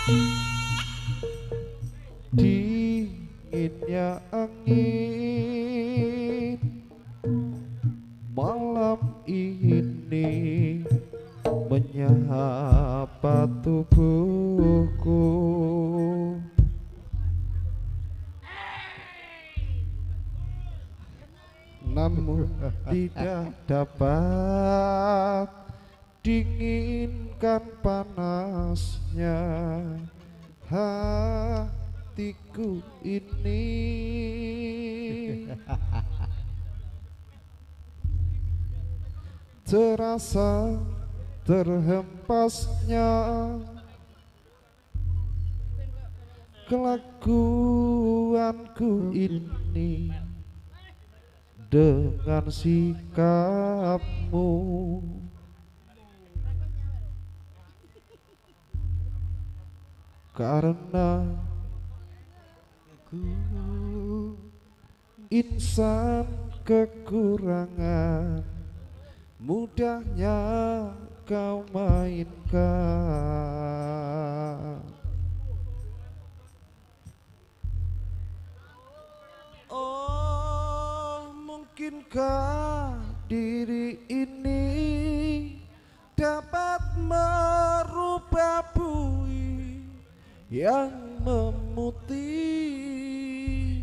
Dinginnya angin malam ini menyapa tubuhku, namun tidak dapat dinginkan panasnya hatiku ini. Terasa terhempasnya kelakuanku ini dengan sikapmu. Karena ku insan kekurangan, mudahnya kau mainkan. Oh, mungkinkah diri ini dapat merubah bui yang memutih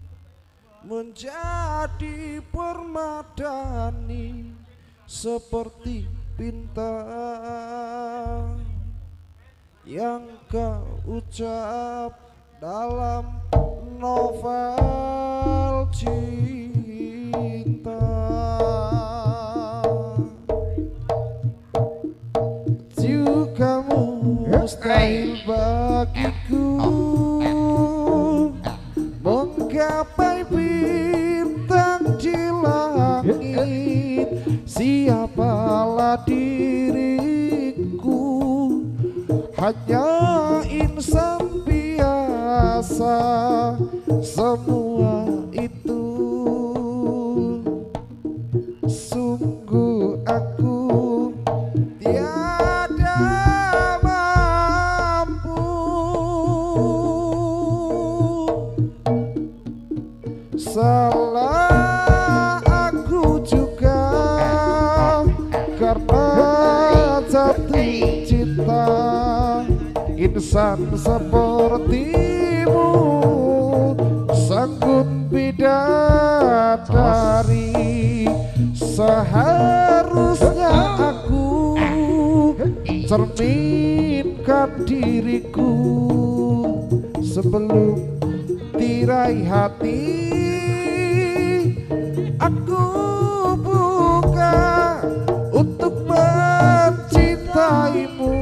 menjadi permadani seperti bintang yang kau ucap dalam novel cinta. Juga mustahil bagiku menggapai bintang di langit. Siapalah diriku, hanya insan biasa. Semua itu sungguh aku tiada mampu. Salah aku juga karena jatuh cinta insan sepertimu, sanggup bidadari. Seharusnya aku cerminkan diriku sebelum tirai hati aku buka untuk mencintaimu.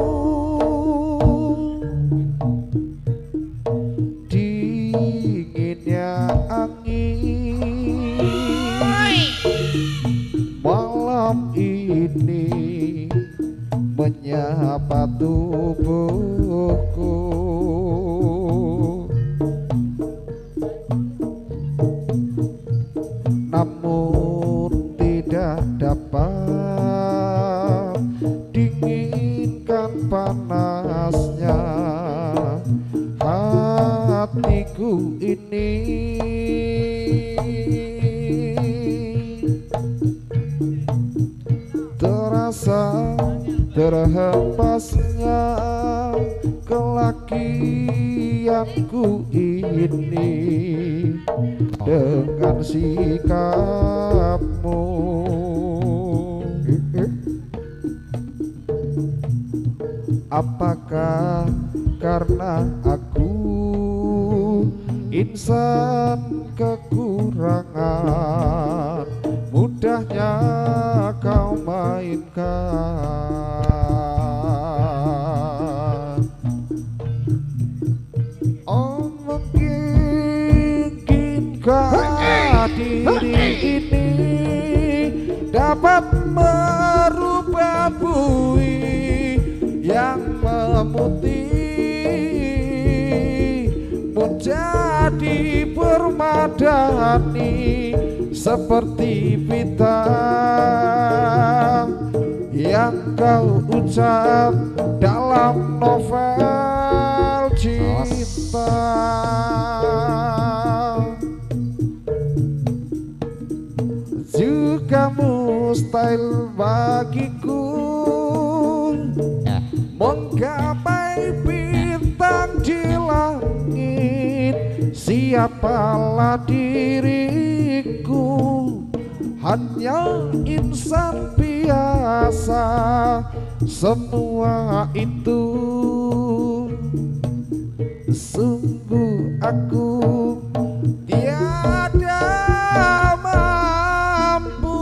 Dinginnya angin malam ini menyapa tubuhku, namun tidak dapat dinginkan panasnya hatiku ini. Terasa terhempasnya kelakianku ini dengan sikapmu. Apakah karena aku insan kekurangan, mudahnya kau mainkan? Oh, mungkinkah diri ini dapat merubah bui yang memutih menjadi permadani seperti bintang yang kau ucap dalam novel gapai bintang di langit. Siapalah diriku, hanya insan biasa. Semua itu sungguh aku tiada mampu.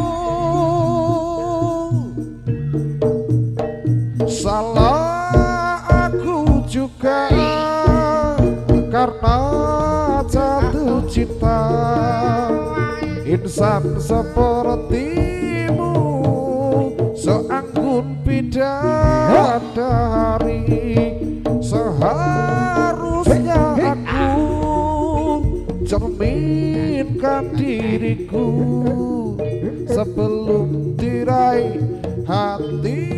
Salah aku juga karena jatuh cinta. Insan sepertimu seanggun bidadari. Seharusnya aku cerminkan diriku sebelum tirai hati.